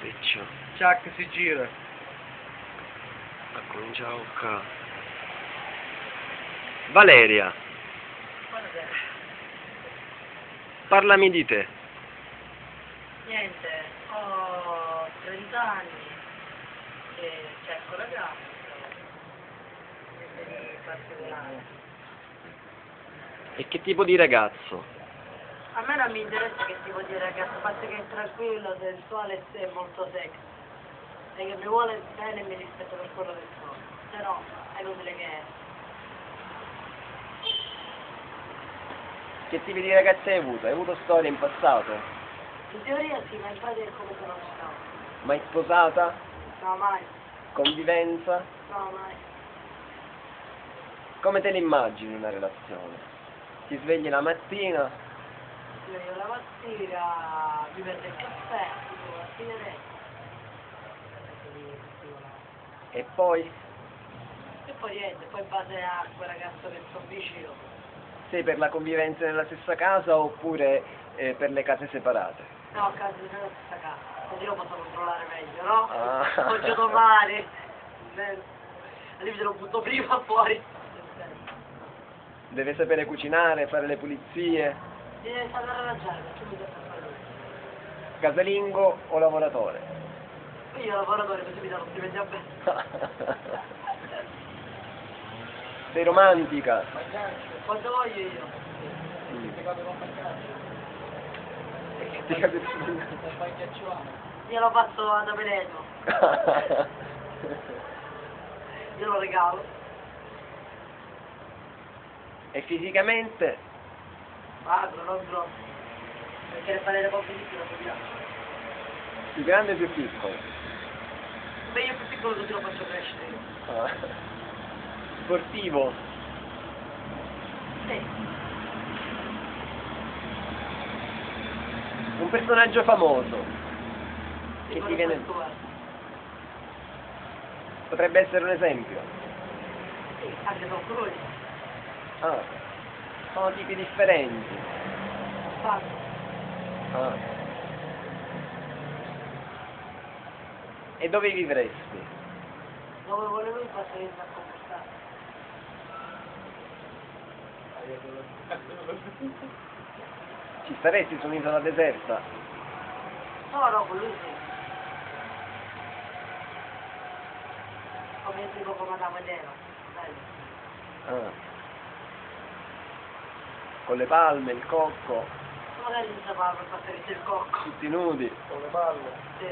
Piccio. Chuck si gira. Ha cominciato a toccare. Valeria, Buonasera. parlami di te. Niente, ho 30 anni e cerco ragazzo, niente di particolare. E che tipo di ragazzo? A me non mi interessa che tipo di ragazzo, a parte che è tranquillo, sensuale e molto sexy. E che mi vuole bene e mi rispetta per quello che sono. Se no, è inutile che è. Che tipi di ragazzi hai avuto? Hai avuto storie in passato? In teoria sì, ma in pratica è come se non ci stavo. Mai sposata? No, mai. Convivenza? No, mai. Come te l'immagini una relazione? Ti svegli la mattina? Io la mattina mi prendo il caffè, fumo la sigaretta. E poi? E poi niente, poi in base a quel ragazzo che sto vicino. Sei per la convivenza nella stessa casa oppure per le case separate? No, a casa nella stessa casa, così lo posso controllare meglio, no? Ah. Oggi domani. Al limite lo butto prima fuori. Deve sapere cucinare, fare le pulizie? Deve saper arrangiare, perché mi serve a fare lui. Casalingo o lavoratore? Io lavoratore così mi danno stipendio a me. Sei romantica? Quando voglio io. E che ti capita? Io lo passo ad Apeneto. Io lo regalo. E fisicamente? Magro, non grosso. Perché le fare le poche di più, lo piace. Più grande o più piccolo? Beh, io più piccolo così lo faccio crescere io. Ah. Sportivo? Sì. Un personaggio famoso? Che Tipo ti viene... attuale. Potrebbe essere un esempio? Sì, anche Tom Cruise. Ah. Sono tipi differenti. Fatto. Ah. E dove vivresti? Dove vuole lui posso irmi a comportare. Ci staresti su un'isola deserta? No, no, con lui sì. Come tipo come Adamo ed Eva. Bello. Ah. Con le palme, il cocco, Magari senza palma per passare il cocco. tutti nudi. Con le palle. Sì.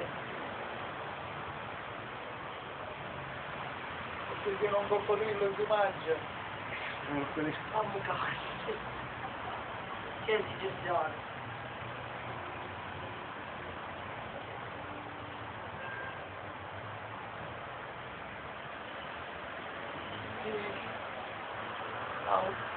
Se tiene un coccodrillo si mangia. Oh mio cazzo. Che indigestione. Sì.